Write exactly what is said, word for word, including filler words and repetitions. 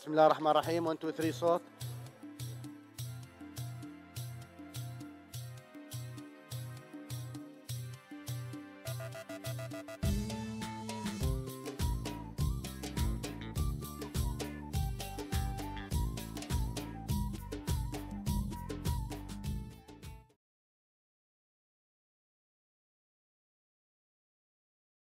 بسم الله الرحمن الرحيم. واحد اتنين ثلاثة صوت.